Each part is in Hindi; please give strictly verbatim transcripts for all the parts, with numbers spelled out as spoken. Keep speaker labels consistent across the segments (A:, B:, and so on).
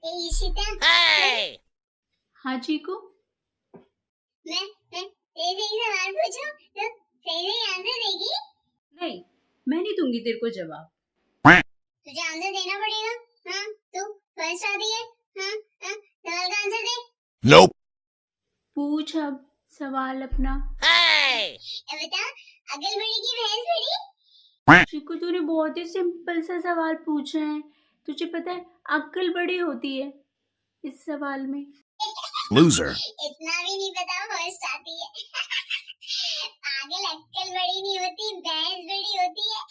A: ए ईशिता,
B: hey!
C: हाँ चीकू,
A: मैं मैं तेरे से एक सवाल पूछूं तो सही सही आंसर देगी?
C: नहीं मैं नहीं दूंगी तेरे को जवाब।
A: तुझे आंसर देना पड़ेगा। हाँ तू फर्स्ट आती है। हाँ हाँ सवाल का आंसर दे।
B: Nope.
C: पूछ अब सवाल अपना।
B: Hey!
A: ए बता, अगल बड़ी की भैंस बड़ी?
C: चीकू तूने बहुत ही सिंपल सा सवाल पूछा है। तुझे पता है अक्ल बड़ी होती है इस सवाल में।
B: Loser.
A: इतना भी नहीं पता, फर्स्ट आती है। पागल, अक्ल बड़ी नहीं होती, भैंस बड़ी होती है।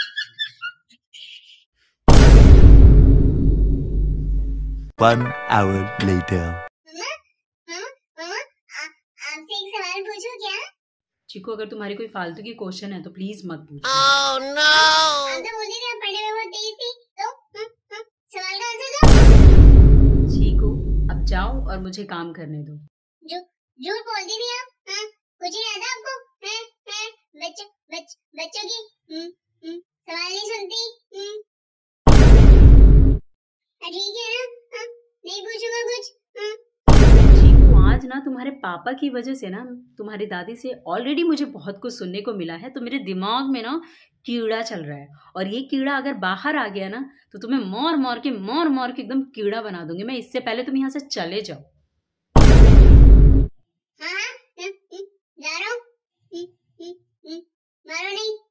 D: One hour later.
A: मम्मा, मम्मा, मम्मा, आ- आपसे एक सवाल पूछूं क्या?
C: चीकू अगर तुम्हारी कोई फालतू की क्वेश्चन है तो प्लीज मत पूछो।
B: Oh no!
A: आप तो बोलती थी आप पढ़ने में बहुत तेज थी, तो हम्म, हम्म, सवाल का आंसर दो।
C: चीकू अब जाओ और मुझे काम करने दो।
A: जो झूठ बोलती थी आप। हाँ, कुछ नहीं आता आपको। हैं, हैं, बच्चों बच, बच्चों की हम्म, हम्म, सवाल नहीं सुनती। हम्म। हाँ, ठीक है ना? हाँ, नहीं पूछूंगा कुछ। हाँ।
C: चीकू आज ना तुम्हारे पापा की वजह से ना तुम्हारी दादी से ऑलरेडी मुझे बहुत कुछ सुनने को मिला है, तो मेरे दिमाग में ना कीड़ा चल रहा है और ये कीड़ा अगर बाहर आ गया ना तो तुम्हें मार मार के मार मार के एकदम कीड़ा बना दूंगी मैं। इससे पहले तुम यहाँ से चले जाओ।
A: हाँ हाँ, हम्म, हम्म, जा रहा हूँ। हम्म, हम्म, हम्म, मारो नहीं।